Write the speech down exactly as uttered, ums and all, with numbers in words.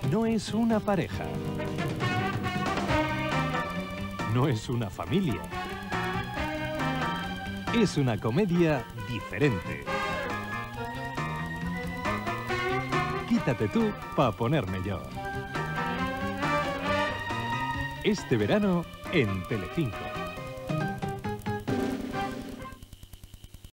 No es una pareja. No es una familia. Es una comedia diferente. Quítate tú pa' ponerme yo. Este verano en Telecinco.